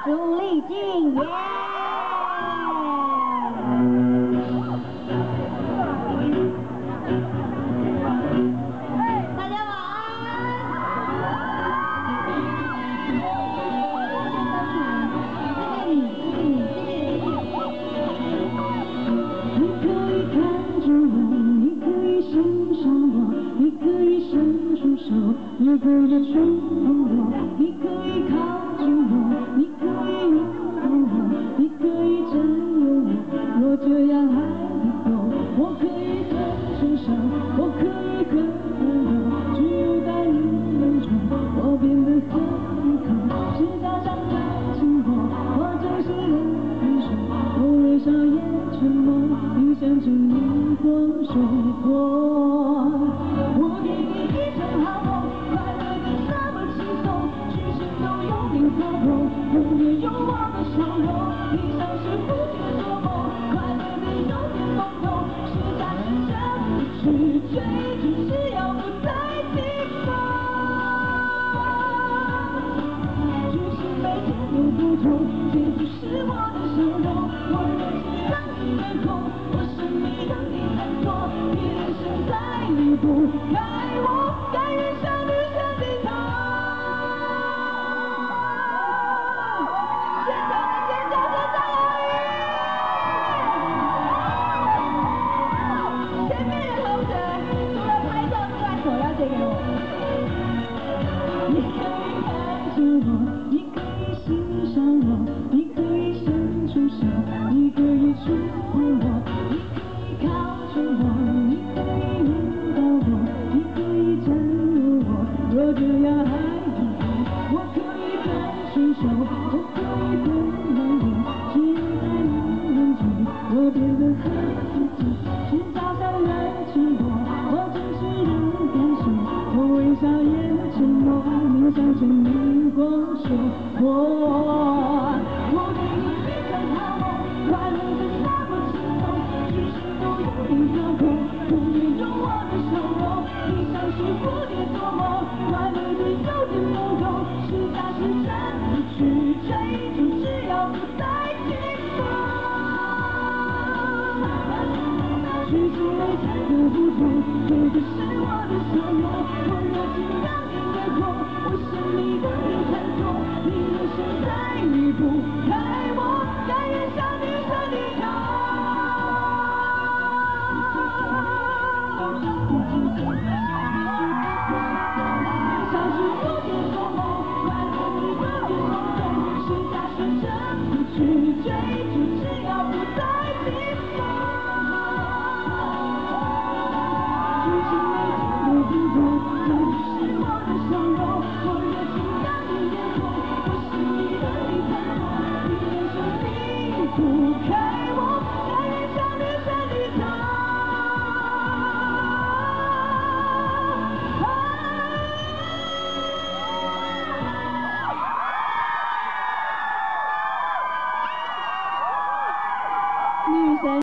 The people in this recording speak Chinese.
朱丽静，耶！大家晚安。谢谢你，谢谢。你可以看着我，你可以欣赏我，你可以伸出手，也可以触碰我，你可以靠近我，你可以拥抱我，你可以占有我。若这样还不够，我可以很身上，我可以很温柔，只有在你眼中，我变得很离谱。是假象来紧握，我总是很害羞，我微笑也沉默，你像是你光说过。我给你一场好梦，快乐的那么轻松，全身都有你操控，永远有我的笑容。你像是蝴蝶做梦，快乐的有点懵懂，是假是真不去追逐，只要不再紧绷。只是每天有不同，这就是我的笑容。我热情让你眼红，我神秘让你难过，别人现在你不该我，该人向女生低头。现场的尖叫声在哪里？前面的同学除了拍照之外，手要借给我。你可以看着我，你可以欣赏我，你可以伸出手，你可以触碰我，你可以靠近我，你可以拥抱我，你可以占有我。若这样还不够，我可以很伸手，我可以很温柔，只有在你眼中，我变得很自己。是假象来紧握，我总是很害羞，我微笑也沉默，你像是你光说过。我给你一场好梦，快乐的那么轻松，全身都有你操控，永远有我的笑容。你像是蝴蝶做梦，快乐的有点懵懂，是假是真不去追逐，只要不再紧绷。只是每天的不同，这就是我的笑容。我热情让你眼红，我神秘让你看透。